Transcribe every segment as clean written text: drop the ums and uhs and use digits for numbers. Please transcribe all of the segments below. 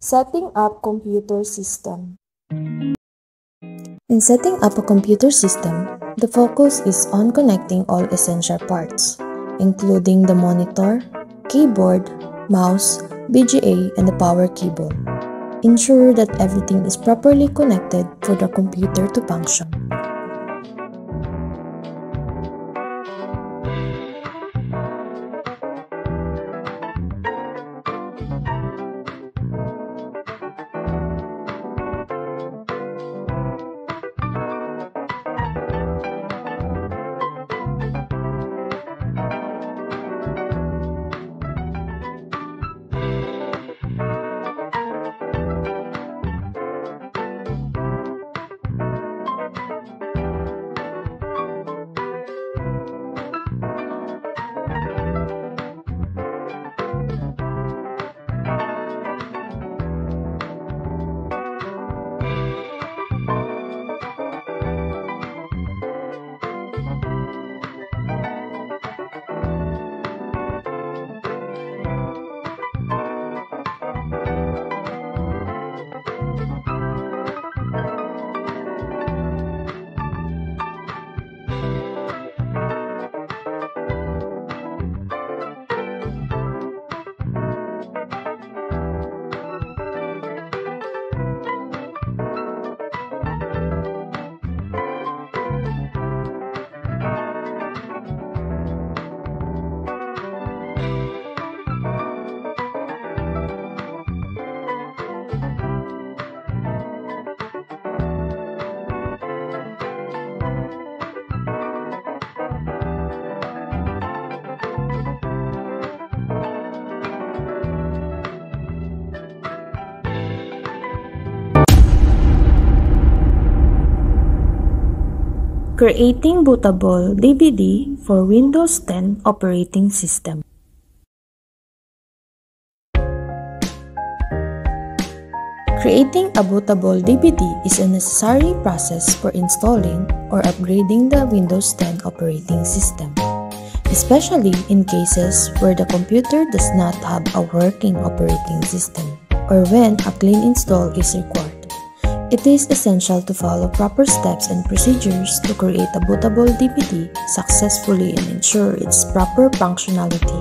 Setting up computer system. In setting up a computer system, the focus is on connecting all essential parts, including the monitor, keyboard, mouse, VGA, and the power cable. Ensure that everything is properly connected for the computer to function. Creating bootable DVD for Windows 10 operating system. Creating a bootable DVD is a necessary process for installing or upgrading the Windows 10 operating system, especially in cases where the computer does not have a working operating system or when a clean install is required. It is essential to follow proper steps and procedures to create a bootable DVD successfully and ensure its proper functionality.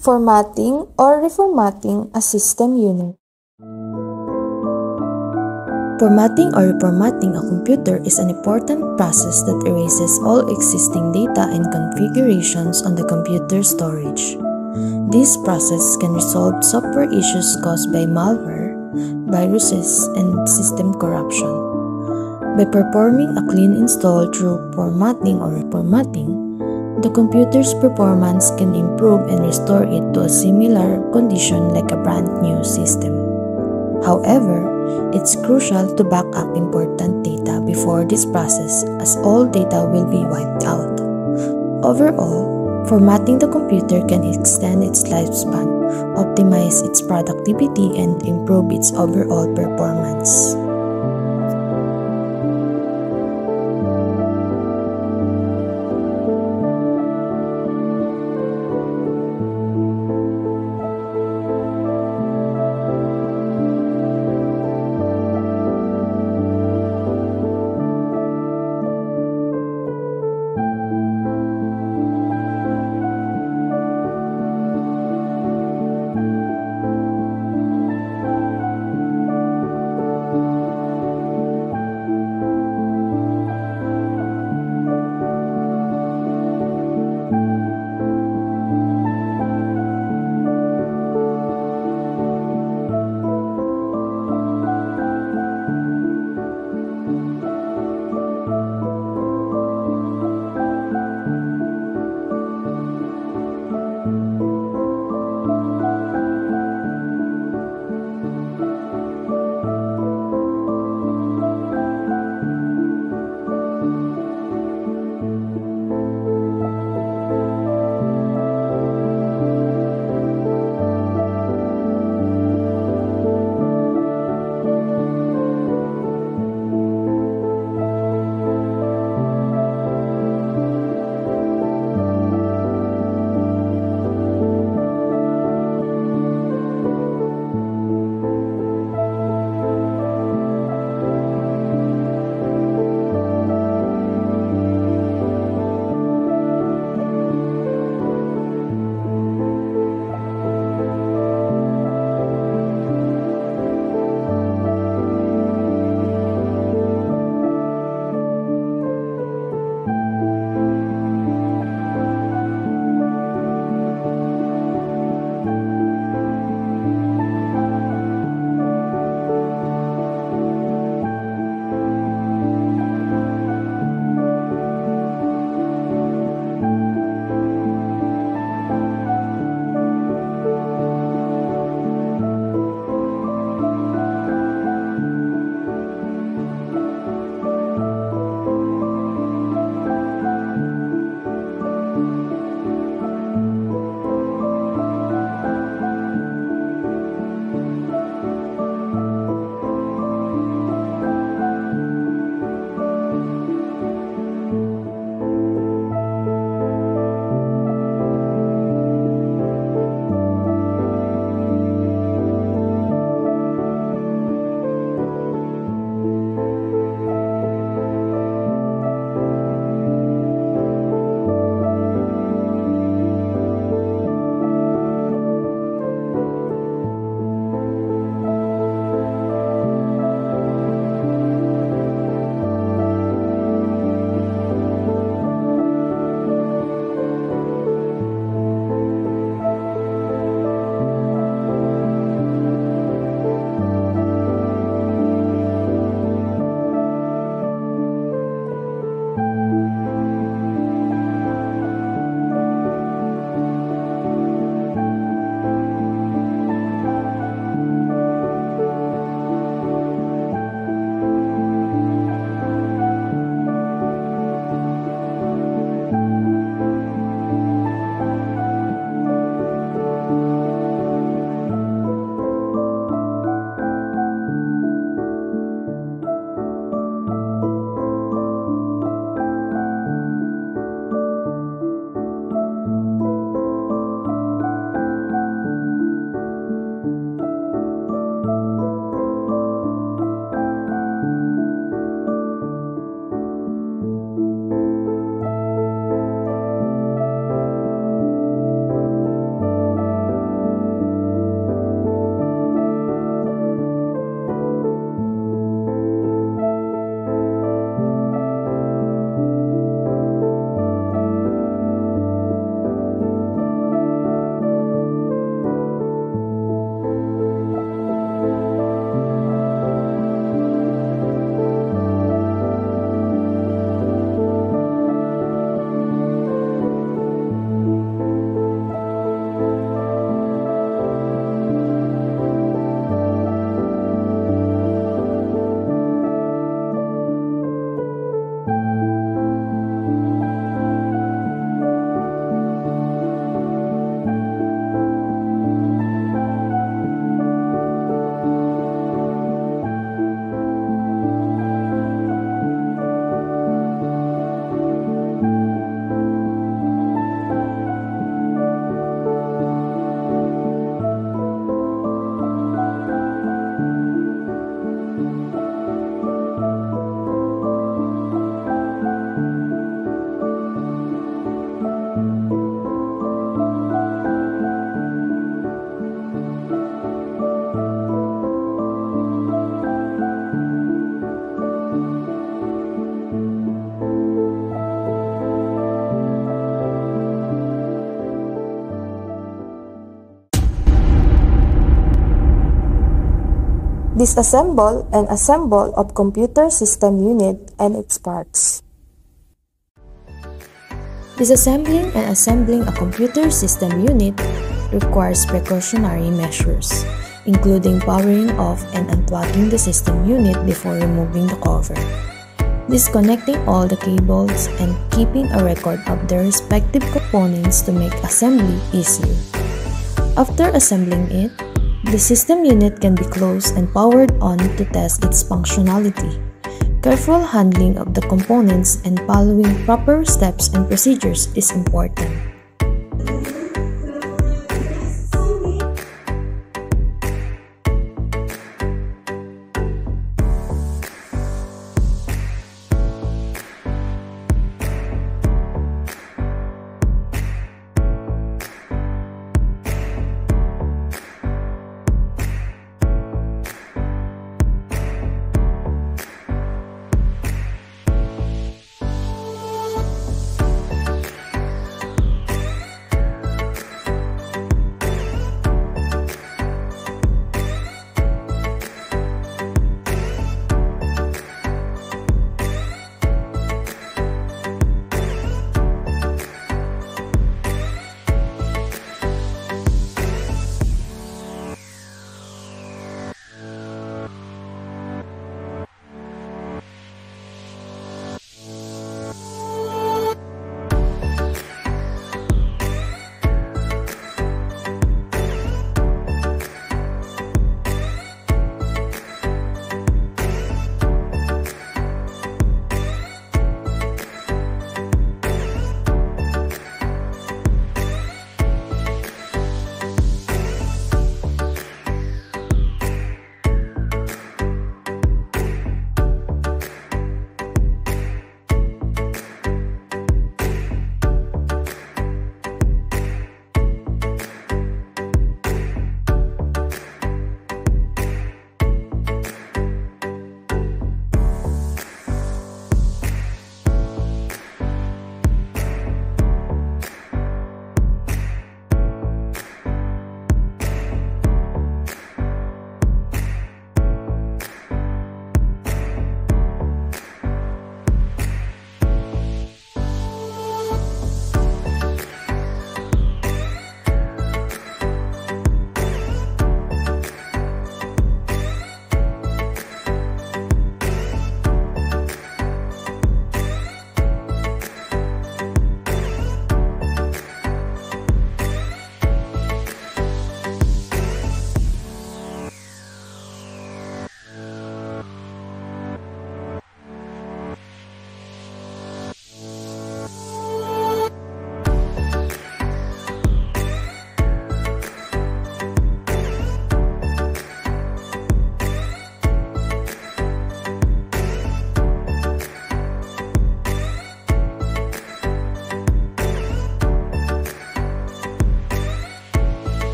Formatting or reformatting a system unit. Formatting or reformatting a computer is an important process that erases all existing data and configurations on the computer storage. This process can resolve software issues caused by malware, viruses, and system corruption. By performing a clean install through formatting or reformatting, the computer's performance can improve and restore it to a similar condition like a brand new system. However, it's crucial to back up important data before this process, as all data will be wiped out. Overall, formatting the computer can extend its lifespan, optimize its productivity, and improve its overall performance. Disassemble and assemble of computer system unit and its parts. Disassembling and assembling a computer system unit requires precautionary measures, including powering off and unplugging the system unit before removing the cover, disconnecting all the cables, and keeping a record of their respective components to make assembly easier. After assembling it, the system unit can be closed and powered on to test its functionality. Careful handling of the components and following proper steps and procedures is important.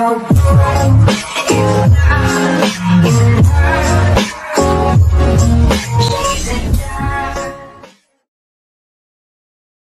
go.